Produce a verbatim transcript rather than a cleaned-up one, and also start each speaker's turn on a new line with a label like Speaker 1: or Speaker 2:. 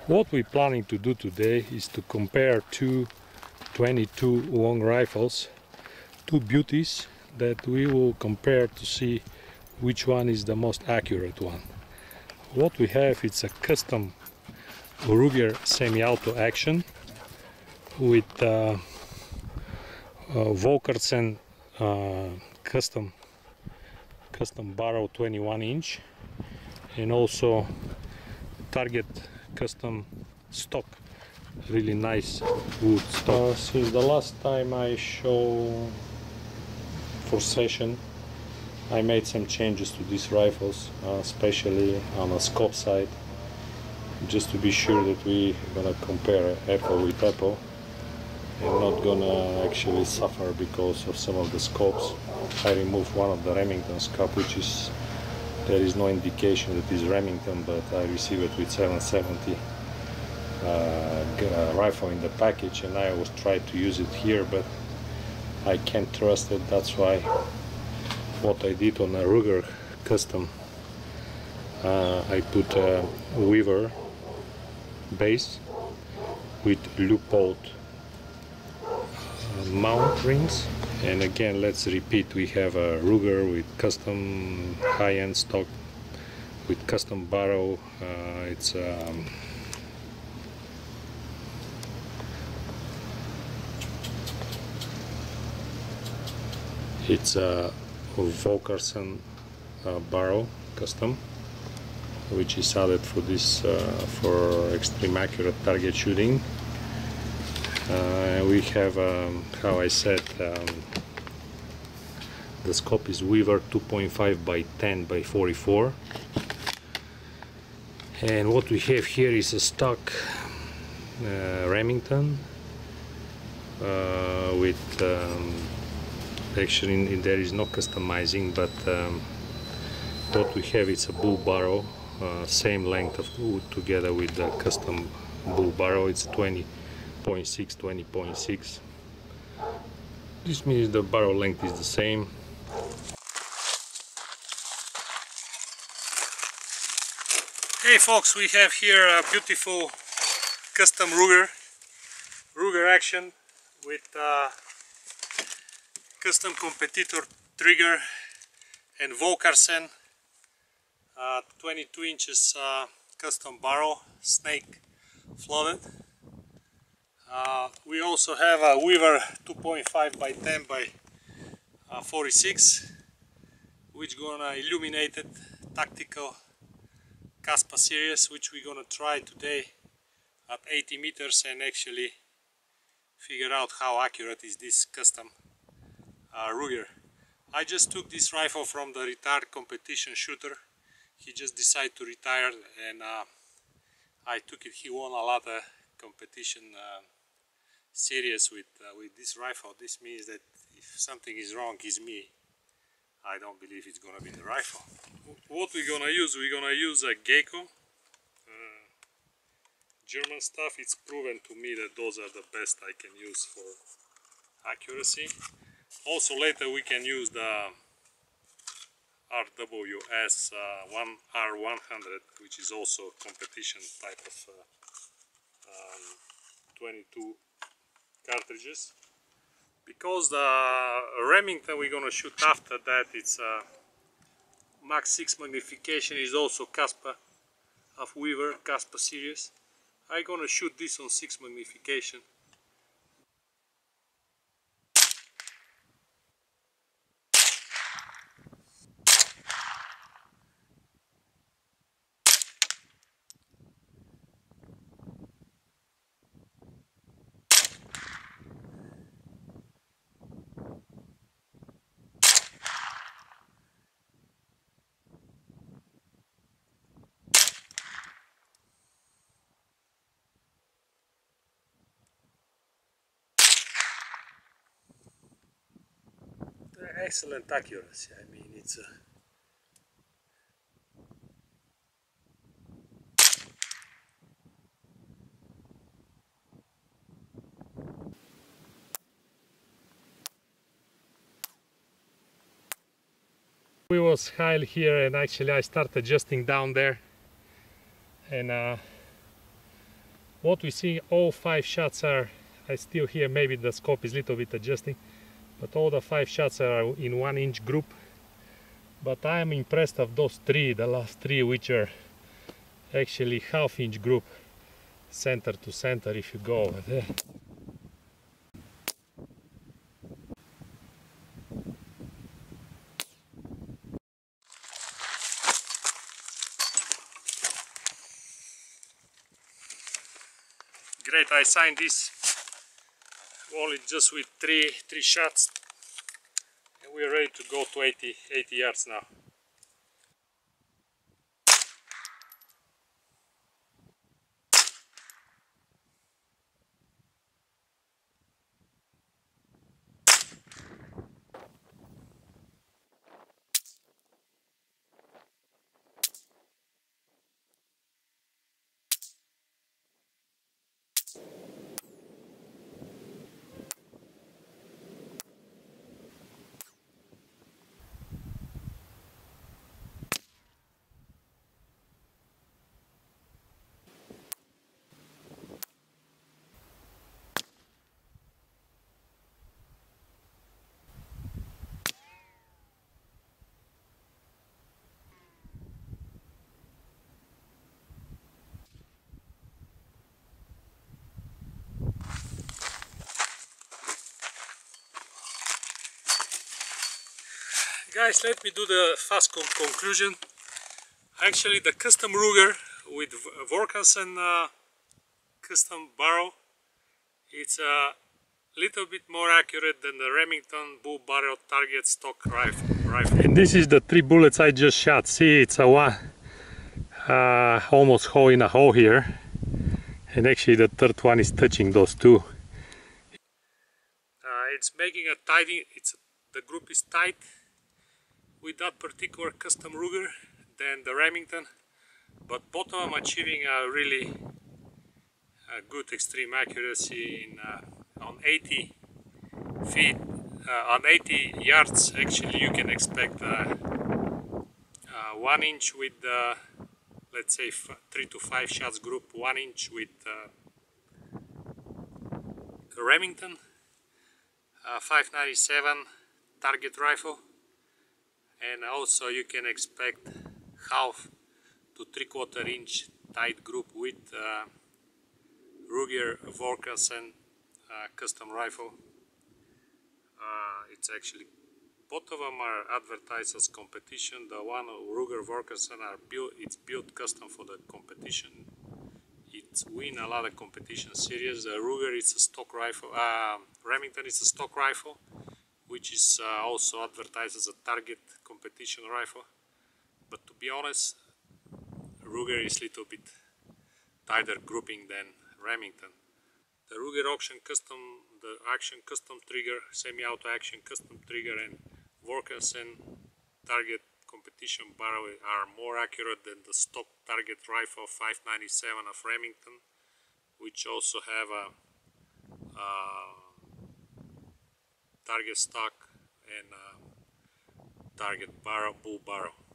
Speaker 1: What we're planning to do today is to compare two twenty-two long rifles, two beauties that we will compare to see which one is the most accurate one. What we have, it's a custom Ruger semi-auto action with uh, uh, Volkersen uh, custom custom barrel twenty-one inch, and also Target custom stock, really nice wood stock. Uh, since the last time I show for session, I made some changes to these rifles, uh, especially on the scope side, just to be sure that we gonna compare apple with apple and not gonna actually suffer because of some of the scopes. I removed one of the Remington scope, which is there is no indication that is Remington, but I received it with seven seventy uh, rifle in the package, and I was trying to use it here, but I can't trust it. That's why what I did on a Ruger custom, uh, I put a Weaver base with Leupold uh, mount rings. And again, let's repeat, we have a Ruger with custom high-end stock with custom barrel. Uh, it's um, it's a Volkersen uh, barrel custom, which is added for this uh, for extreme accurate target shooting. Uh, we have, um, how I said, um, the scope is Weaver two point five by ten by forty-four, and what we have here is a stock uh, Remington uh, with um, actually in, in there is no customizing, but um, what we have is a bull barrel, uh, same length of wood together with the custom bull barrel. It's twenty point six, twenty point six. This means the barrel length is the same. Hey folks, we have here a beautiful custom Ruger Ruger action with uh, custom competitor trigger and Volkersen uh, twenty-two inches uh, custom barrel, snake flooded. Uh, we also have a Weaver two point five by ten by forty-six, which gonna illuminated tactical Caspa series, which we're gonna try today at eighty meters and actually figure out how accurate is this custom uh, Ruger. I just took this rifle from the retired competition shooter. He just decided to retire, and uh, I took it. He won a lot of competition uh, series with uh, with this rifle. This means that if something is wrong, it's me. I don't believe it's gonna be the rifle. What we're gonna use? We're gonna use a Geico uh, German stuff. It's proven to me that those are the best I can use for accuracy. Also later we can use the R W S uh, one R one hundred, which is also competition type of uh, um, twenty-two cartridges. Because the Remington we're gonna shoot after that, it's uh, Max six magnification, is also Caspa of Weaver Caspa series. I'm gonna shoot this on six magnification. Excellent accuracy. I mean, it's a we was high here, and actually I started adjusting down there, and uh, What we see, all five shots are, I still hear maybe the scope is a little bit adjusting, but all the five shots are in one inch group. But I am impressed of those three, the last three, which are actually half inch group, center to center if you go over there. Great, I signed this only just with three three shots, and we're ready to go to eighty yards now. Guys, let me do the fast con conclusion. Actually, the custom Ruger with Vorkensen uh, custom barrel, it's a little bit more accurate than the Remington bull barrel target stock rifle. rifle. And this is the three bullets I just shot. See, it's a one uh, almost hole in a hole here, and actually the third one is touching those two. Uh, it's making a tighting. It's the group is tight with that particular custom Ruger than the Remington, but both of them achieving a really a good extreme accuracy in uh, on eighty feet, uh, on eighty yards. Actually, you can expect uh, uh, one inch with uh, let's say f three to five shots group, one inch with uh, Remington uh, five ninety-seven target rifle. And also you can expect half to three quarter inch tight group with uh, Ruger Vorkensen uh, custom rifle. Uh, it's actually, both of them are advertised as competition. The one Ruger Vorkensen are built, it's built custom for the competition. It's win a lot of competition series. The Ruger is a stock rifle, uh, Remington is a stock rifle, which is uh, also advertised as a target competition rifle. But to be honest, Ruger is a little bit tighter grouping than Remington. The Ruger Action Custom, the Action Custom Trigger, semi-auto action custom trigger, and Vorkensen target competition barrel are more accurate than the stock target rifle five ninety-seven of Remington, which also have a uh, target stock and uh, target barrel, bull barrel.